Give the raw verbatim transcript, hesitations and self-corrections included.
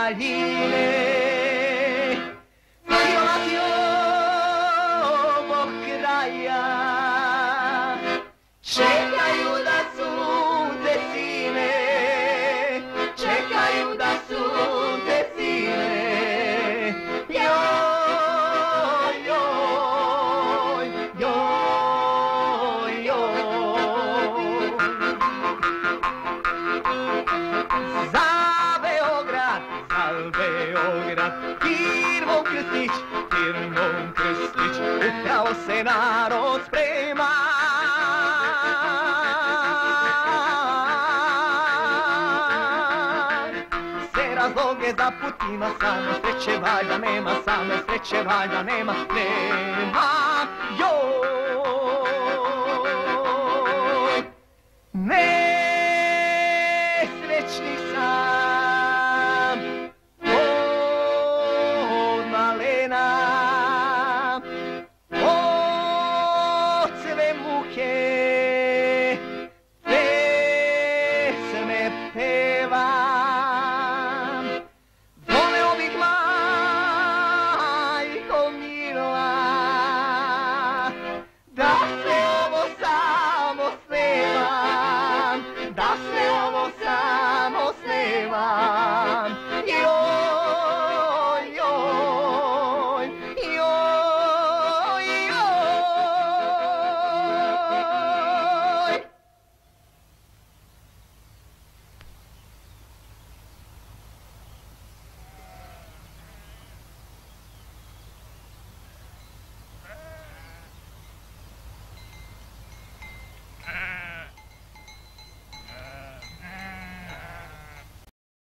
daljine. Silatio ovog kraja čekaju da sunce sine, čekaju da sunce sine. Joj, joj, joj, joj. Za Beograd, za Beograd, firmom Krstić, firmom Krstić, upravo se narod sprema. Sve razloge za put ima, samo sreće valjda nema, samo sreće valjda nema, nema.